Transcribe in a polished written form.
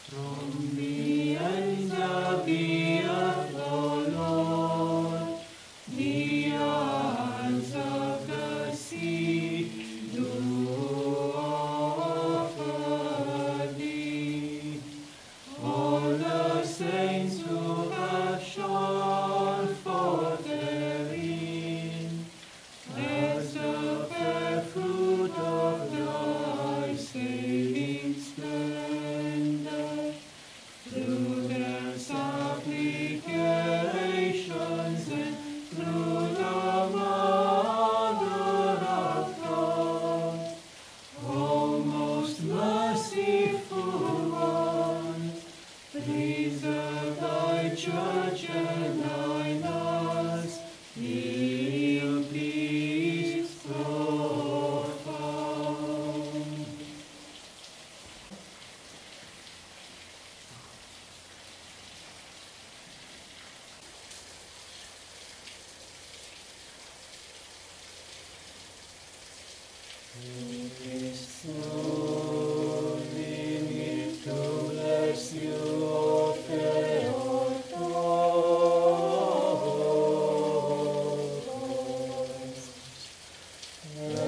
From the ends of the earth, O Lord, the isles of the sea do offer thee. All the saints who have shone forth therein, as the fair fruit of thy saving splendor, through their supplications and through the Mother of God, O most merciful one, preserve thy church and thy nuns in a peace profound. It's moving me to bless you, O Theotokos.